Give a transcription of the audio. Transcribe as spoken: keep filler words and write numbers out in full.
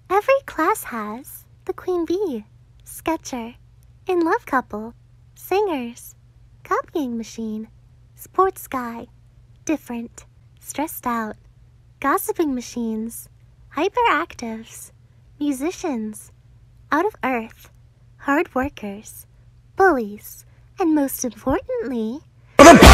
Every class has the queen bee, sketcher, in love couple, singers, copying machine, sports guy, different, stressed out, gossiping machines, hyperactives, musicians, out of earth, hard workers, bullies, and most importantly,